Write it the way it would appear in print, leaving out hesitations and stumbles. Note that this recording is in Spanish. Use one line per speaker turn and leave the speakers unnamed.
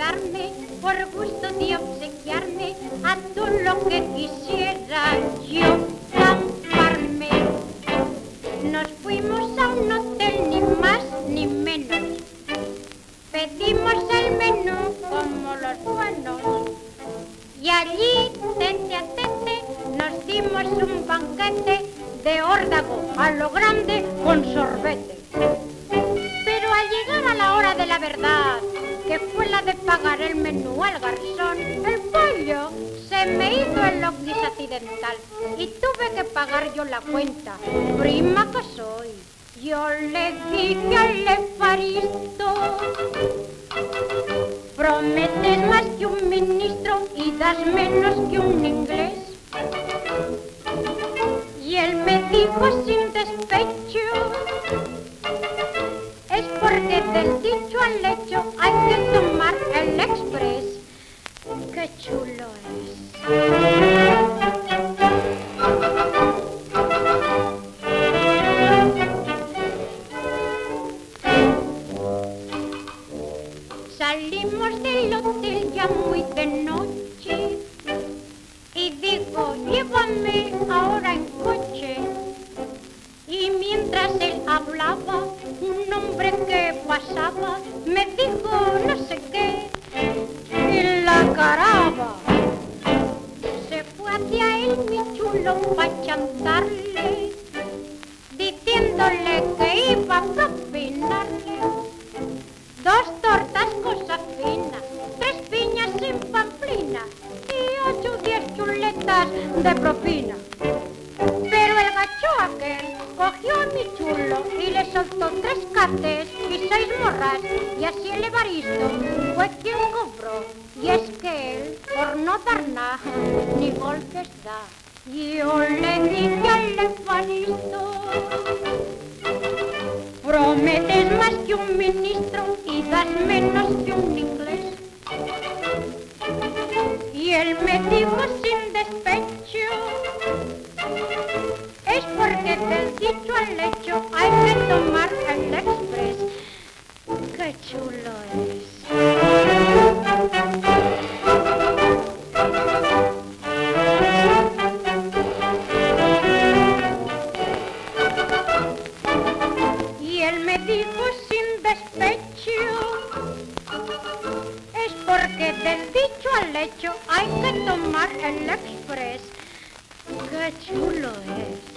carne, por gusto de obsequiarme a todo lo que quisiera yo zamparme. Nos fuimos a un hotel, ni más ni menos. Pedimos el menú como los buenos. Y allí, tete a tete, nos dimos un banquete de órdago a lo grande con sorbete. Pero al llegar a la hora de la verdad, que fue la de pagar el menú al garzón, el pollo se me hizo el loquis accidental y tuve que pagar yo la cuenta, prima que soy. Yo le dije al Evaristo: prometes más que un ministro y das menos que un inglés. Y él me dijo sin despecho: es porque del dicho al hecho hay que tomar el express. ¡Qué chulo es! Salimos del hotel ya muy de noche y digo: llévame ahora en coche. Y mientras él hablaba, un hombre que pasaba me dijo no sé qué y la caraba. Se fue hacia él mi chulo pa' chantarle, diciéndole que iba a propinarle 2 tortas cosa fina, 3 piñas sin pamplina y 8 o 10 chuletas de propina. Pero el gacho aquel cogió a mi chulo y le soltó 3 cates y 6 morras, y así el Evaristo fue quien cobró. Y es que él, por no dar nada, ni golpes da. Yo le dije al Evaristo: prometes más que un ministro y das menos que un inglés. Y él me dijo sin despecho: es porque del dicho al hecho hay que tomar el express. ¡Qué chulo es! Y él me dijo sin despecho: es porque del dicho al hecho hay que tomar el express. ¡Qué chulo es!